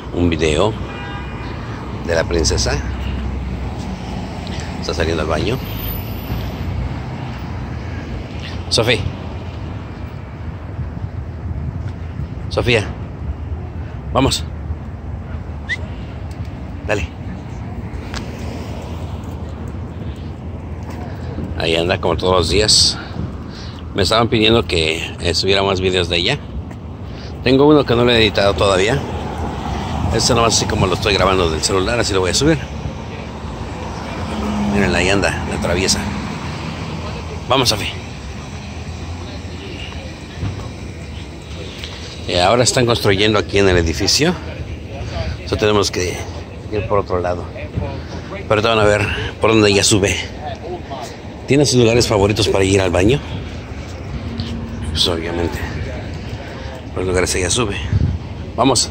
un video de la princesa. Está saliendo al baño. Sofía. Sofía. Vamos. Dale. Ahí anda como todos los días. Me estaban pidiendo que subiera más videos de ella. Tengo uno que no lo he editado todavía. Este nomás así como lo estoy grabando del celular, así lo voy a subir. Miren, ahí anda, la traviesa. Vamos, Sofi. Ahora están construyendo aquí en el edificio. Entonces tenemos que ir por otro lado. Pero te van a ver por donde ella sube. ¿Tiene sus lugares favoritos para ir al baño? Pues obviamente. Por los lugares ella sube. Vamos.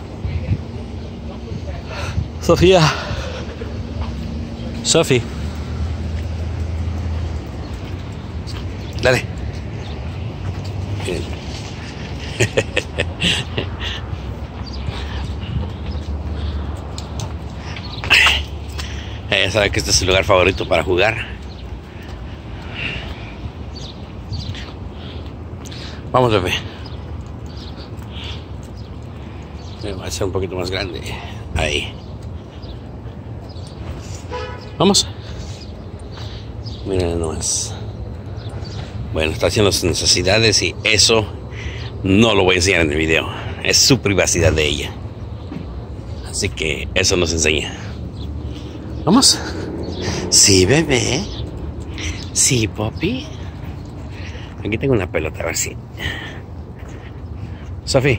Sofía. Sofi. Dale. Ella sabe que este es su lugar favorito para jugar. Vamos, bebé. Va a ser un poquito más grande. Ahí. Vamos. Miren nomás. Bueno, está haciendo sus necesidades y eso no lo voy a enseñar en el video. Es su privacidad de ella. Así que eso nos enseña. Vamos. Sí, bebé. Sí, papi. Aquí tengo una pelota, a ver si. Sofi.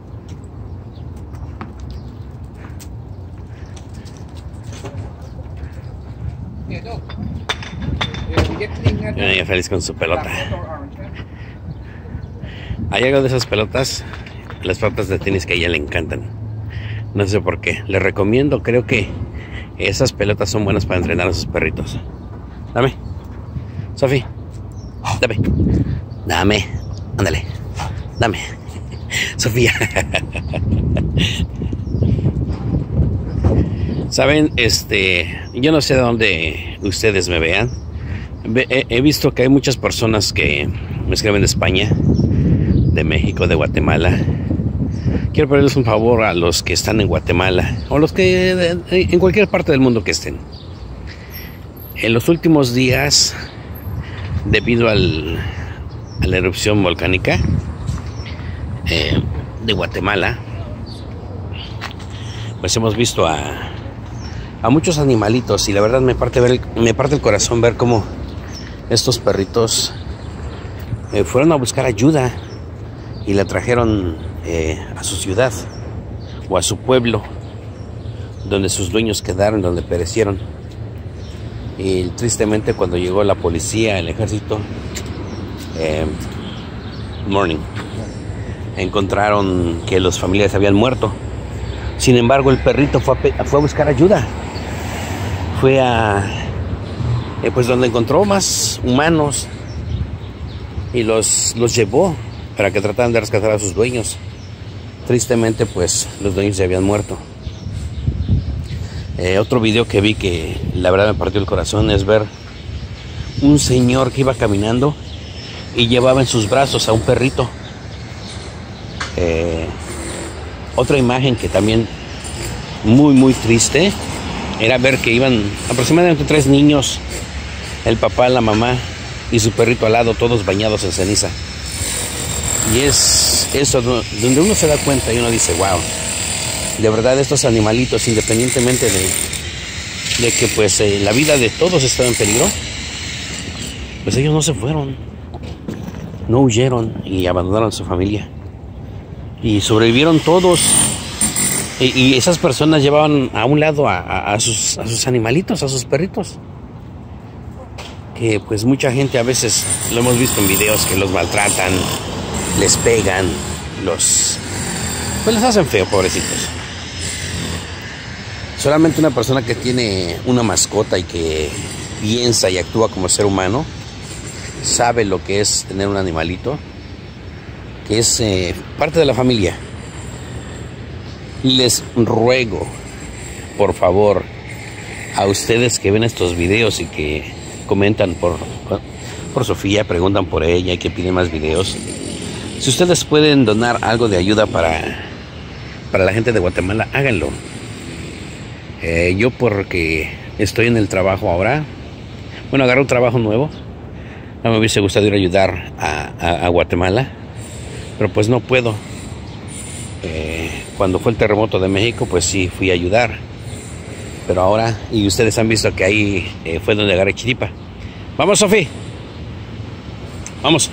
Ella feliz con su pelota. Hay algo de esas pelotas, las pelotas de tenis, que a ella le encantan. No sé por qué. Les recomiendo, creo que esas pelotas son buenas para entrenar a sus perritos. Dame. Sofi. Dame. Dame. Ándale. Dame. Sofía. Saben, yo no sé de dónde ustedes me vean. He visto que hay muchas personas que me escriben de España, de México, de Guatemala. Quiero pedirles un favor a los que están en Guatemala o los que en cualquier parte del mundo que estén. En los últimos días, debido a la erupción volcánica de Guatemala, pues hemos visto a muchos animalitos, y la verdad me parte el corazón ver cómo estos perritos fueron a buscar ayuda y la trajeron a su ciudad o a su pueblo, donde sus dueños quedaron, donde perecieron. Y tristemente, cuando llegó la policía, el ejército, encontraron que los familiares habían muerto. Sin embargo, el perrito fue a buscar ayuda. Fue a pues donde encontró más humanos y los llevó para que trataran de rescatar a sus dueños. Tristemente, pues los dueños ya habían muerto. Otro video que vi que la verdad me partió el corazón es ver un señor que iba caminando y llevaba en sus brazos a un perrito. Otra imagen que también muy triste era ver que iban aproximadamente 3 niños, el papá, la mamá y su perrito al lado, todos bañados en ceniza. Y es eso donde uno se da cuenta y uno dice, wow, de verdad estos animalitos, independientemente de que pues la vida de todos estaba en peligro, pues ellos no se fueron, no huyeron y abandonaron a su familia y sobrevivieron todos. Y esas personas llevaban a un lado a sus animalitos, a sus perritos, que pues mucha gente a veces lo hemos visto en videos, que los maltratan, les pegan, pues les hacen feo, pobrecitos. Solamente una persona que tiene una mascota y que piensa y actúa como ser humano sabe lo que es tener un animalito, que es parte de la familia. Les ruego, por favor, a ustedes que ven estos videos y que comentan por Sofía, preguntan por ella y que piden más videos, si ustedes pueden donar algo de ayuda para la gente de Guatemala, háganlo. Yo porque estoy en el trabajo ahora, bueno, agarré un trabajo nuevo, no me hubiese gustado ir a ayudar a Guatemala, pero pues no puedo. Cuando fue el terremoto de México, pues sí fui a ayudar, pero ahora, y ustedes han visto que ahí fue donde agarré chiripa. Vamos, Sofi, vamos.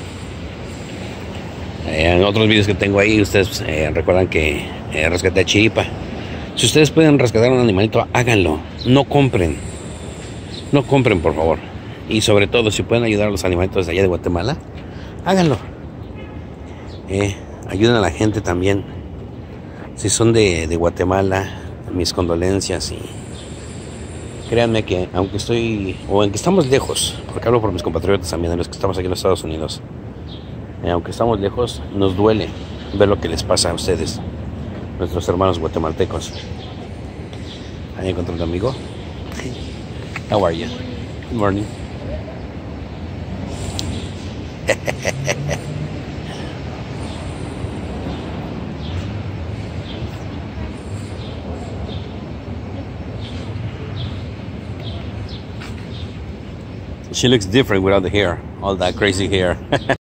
En otros videos que tengo ahí, ustedes recuerdan que rescaté a chiripa. Si ustedes pueden rescatar un animalito, háganlo. No compren, por favor. Y sobre todo, si pueden ayudar a los animalitos de allá de Guatemala, háganlo. Ayuden a la gente también. Si son de Guatemala, mis condolencias. Y créanme que aunque estamos lejos, porque hablo por mis compatriotas también, los que estamos aquí en los Estados Unidos, aunque estamos lejos, nos duele ver lo que les pasa a ustedes, nuestros hermanos guatemaltecos. Ahí encontré un amigo. How are you? Good morning. She looks different without the hair, all that crazy hair.